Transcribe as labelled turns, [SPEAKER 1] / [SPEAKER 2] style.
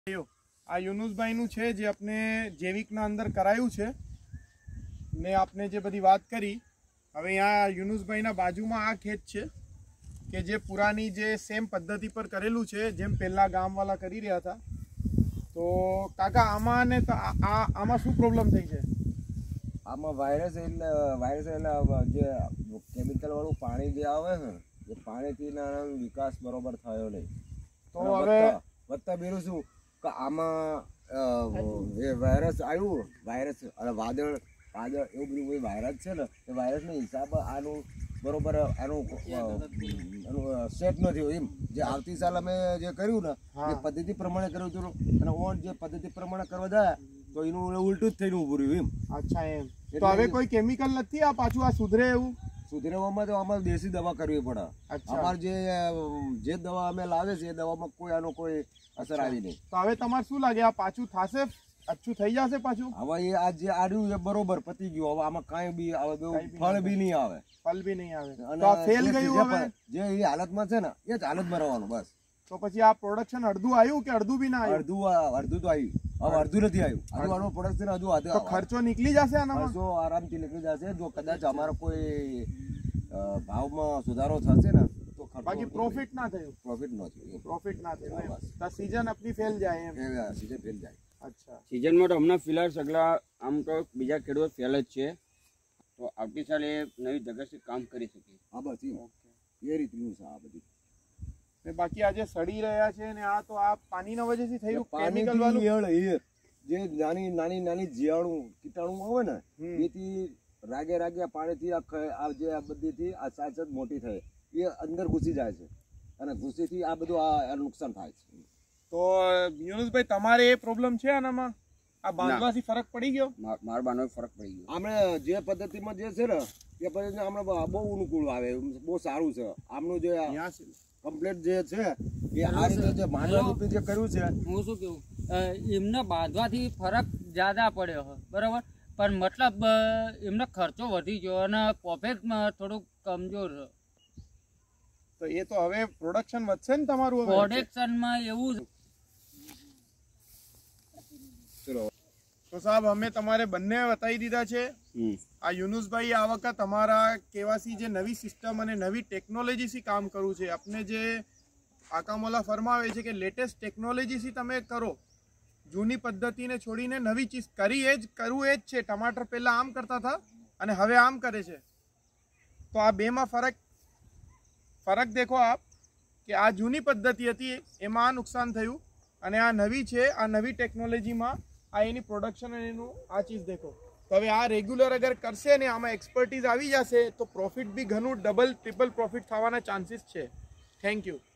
[SPEAKER 1] આ યુનુસભાઈનું છે જે આપણે જૈવિકના અંદર કરાયું છે ને આપણે જે બધી વાત કરી. હવે અહીંયા યુનુસભાઈના બાજુમાં આ ખેત છે કે જે પુરાની જે સેમ પદ્ધતિ પર કરેલું છે જેમ પહેલાં ગામવાળા કરી રહ્યા હતા. તો કાકા આમાં ને આમાં શું પ્રોબ્લેમ થઈ છે?
[SPEAKER 2] આમાં વાયરસ એટલે જે કેમિકલ વાળું પાણી જે આવે છે એ પાણીથી વિકાસ બરોબર થયો નહીં.
[SPEAKER 1] તો હવે
[SPEAKER 2] વધતા બીજું શું કે આમાં વાયરસ આવ્યું, વાયરસ અને વાદળ એવું બધું કોઈ વાયરસ છે ને એ વાયરસના હિસાબે આનું બરોબર એનું સેટ નથી એમ. જે આવતી સાલ અમે જે કર્યું ને એ પદ્ધતિ પ્રમાણે કર્યું હતું અને ઓન જે પદ્ધતિ પ્રમાણે કરવા જાય તો એનું ઉલટું જ થઈને ઉભું રહ્યું એમ.
[SPEAKER 1] અચ્છા એમ. તો હવે કોઈ કેમિકલ નથી આ પાછું આ સુધરે એવું?
[SPEAKER 2] સુધરવામાં તો અમારે દેશી દવા કરવી પડે. અમારે જે દવા અમે લાવે છે એ દવામાં કોઈ આનો કોઈ અસર આવી નહીં.
[SPEAKER 1] તો હવે તમારે શું લાગે આ પાછું થશે, અચ્છું થઈ જશે પાછું?
[SPEAKER 2] હવે એ આ જે આડ્યું એ બરોબર પતી ગયું. હવે આમાં કાંઈ બી આવે, ફળ બી નહીં આવે,
[SPEAKER 1] ફળ બી નહીં આવે. તો આ ફેલ ગયું. હવે
[SPEAKER 2] જે એ હાલતમાં છે ને એ જ હાલતમાં રહેવાનું બસ.
[SPEAKER 1] તો પછી આ પ્રોડક્શન અડધું આવ્યું કે અડધું બી ના આવ્યું?
[SPEAKER 2] અડધું તો આવ્યું. હવે અડધું નથી આવ્યું. હજુ આનું પ્રોડક્શન હજુ
[SPEAKER 1] તો ખર્ચો નીકળી જશે આનામાં?
[SPEAKER 2] ખર્ચો આરામથી નીકળી જશે જો કદાચ અમારો કોઈ ભાવમાં સુધારો થશે ને તો.
[SPEAKER 1] બાકી પ્રોફિટ ના થયું?
[SPEAKER 2] પ્રોફિટ ન થયું.
[SPEAKER 1] પ્રોફિટ ના થયું. તો સીઝન આપની ફેલ જાય એમ?
[SPEAKER 2] સીઝન ફેલ જાય.
[SPEAKER 1] અચ્છા.
[SPEAKER 3] સિઝનમાં તો હમણાં ફિલહાલ સગલા આમ તો બીજા ખેડૂતો ફેલ જ છે. તો આવતી સાલે નવી જગતથી કામ કરી શકીએ.
[SPEAKER 2] હા બસ એ રીતનું છે આ બધી.
[SPEAKER 1] બાકી આજે સડી રહ્યા છે ને આ તો આ પાણીના વજહથી થયું કેમિકલ વાળું
[SPEAKER 2] જે નાની જીવાણું કીટાણુ આવે ને એથી રાગે પાણીથી આ જે આ બધીથી આ સાચત મોટી થાય એ અંદર ઘૂસી જાય છે અને ઘૂસીથી આ બધું આ નુકસાન થાય છે.
[SPEAKER 1] તો યુનુસભાઈ તમારે એ પ્રોબ્લેમ છે આનામાં? આ બાંધવાથી ફરક પડી ગયો?
[SPEAKER 3] મારા બાંધવા ફરક પડી ગયો.
[SPEAKER 2] આપણે જે પદ્ધતિમાં જે છે ને એ પદ્ધતિ આપણે બહુ અનુકૂળ આવે, બહુ સારું છે. આમનું જે કમ્પ્લીટ જે છે એ આ રીતે જે માંડવા રૂપી જે કર્યું છે.
[SPEAKER 4] હું શું કેવું, એમને બાંધવાથી ફરક જ્યાદા પડ્યો હોય બરાબર, પણ મતલબ એમનો ખર્ચો વધી ગયો અને પ્રોફિટમાં થોડુંક કમજોર.
[SPEAKER 1] તો એ તો હવે પ્રોડક્શન વધશે ને તમારું?
[SPEAKER 4] પ્રોડક્શનમાં એવું.
[SPEAKER 1] તો સાહેબ અમે તમારે બંને બતાવી દીધા છે. આ યુનુસભાઈ આ વખત અમારા કેવાસી જે નવી સિસ્ટમ અને નવી ટેકનોલોજીથી કામ કરવું છે. આપણે જે આકામોલા ફરમાવે છે કે લેટેસ્ટ ટેકનોલોજીથી તમે કરો, જૂની પદ્ધતિને છોડીને નવી ચીજ કરવું એ જ છે. ટમાટર પહેલાં આમ કરતા હતા અને હવે આમ કરે છે. તો આ બેમાં ફરક દેખો આપ કે આ જૂની પદ્ધતિ હતી એમાં આ નુકસાન થયું અને આ નવી છે, આ નવી ટેકનોલોજીમાં આ એની પ્રોડક્શન અને એનું આ ચીજ દેખો. તો હવે આ રેગ્યુલર અગર કરશે ને આમાં એક્સપર્ટીઝ આવી જશે તો પ્રોફિટ બી ઘણું ડબલ ટ્રિપલ પ્રોફિટ થવાના ચાન્સીસ છે. Thank you.